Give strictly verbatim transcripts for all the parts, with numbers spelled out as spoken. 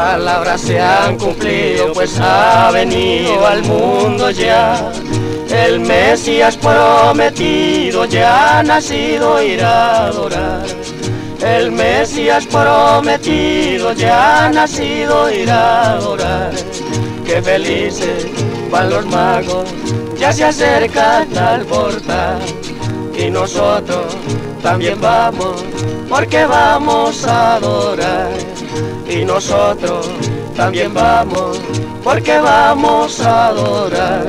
palabras se han cumplido, pues ha venido al mundo ya. El Mesías prometido ya ha nacido, ir a adorar. El Mesías prometido ya ha nacido, ir a adorar. Qué felices van los magos, ya se acercan al portal. Y nosotros también vamos, porque vamos a adorar. Y nosotros también vamos, porque vamos a adorar.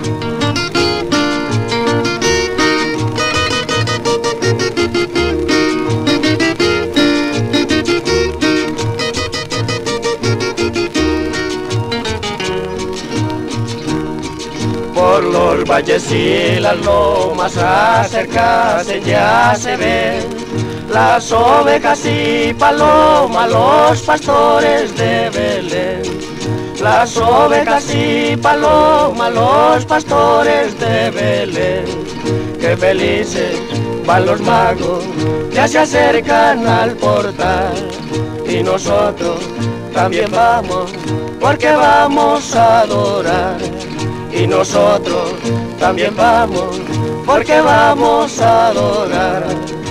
Por los valles y las lomas acercarse ya se ven las ovejas y palomas, los pastores de Belén. Las ovejas y palomas, los pastores de Belén. Qué felices van los magos, ya se acercan al portal. Y nosotros también vamos, porque vamos a adorar. Y nosotros también vamos, porque vamos a adorar.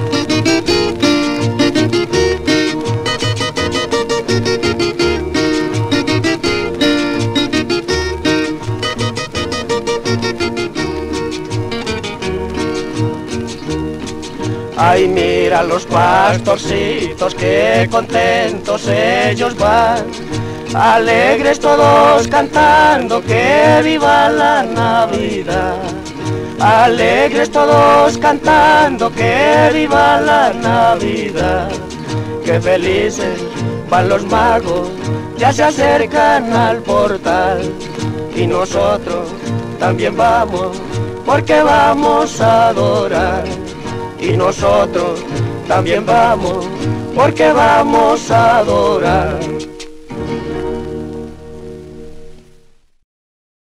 Ay, mira los pastorcitos, qué contentos ellos van. Alegres todos cantando, que viva la Navidad. Alegres todos cantando, que viva la Navidad. Qué felices van los magos, ya se acercan al portal. Y nosotros también vamos, porque vamos a adorar. Y nosotros también vamos, porque vamos a adorar.